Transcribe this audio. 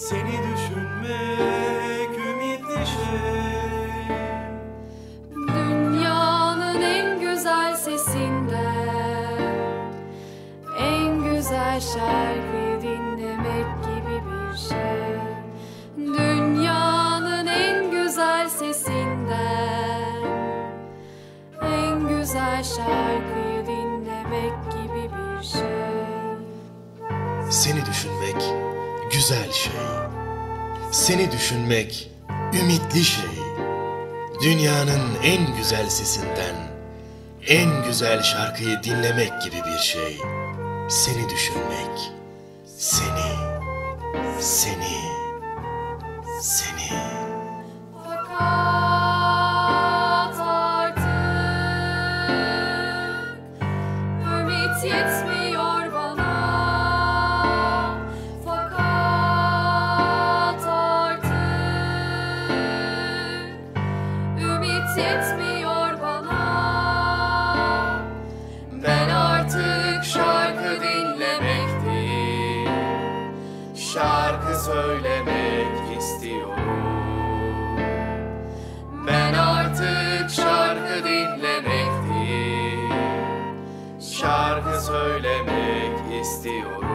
Seni düşünmek ümitli şey. Dünyanın en güzel sesinden en güzel şarkıyı dinlemek gibi bir şey. Dünyanın en güzel sesinden en güzel şarkıyı dinlemek gibi bir şey. Seni düşünmek güzel şey. Seni düşünmek ümitli şey. Dünyanın en güzel sesinden en güzel şarkıyı dinlemek gibi bir şey. Seni düşünmek. Seni. Fakat artık ümit yetmiyor bana. Fakat artık ümit yetmiyor bana. Ben artık şarkı dinlemek değil, şarkı söylemek istiyorum. Ben artık şarkı dinlemek değil, şarkı söylemek istiyorum.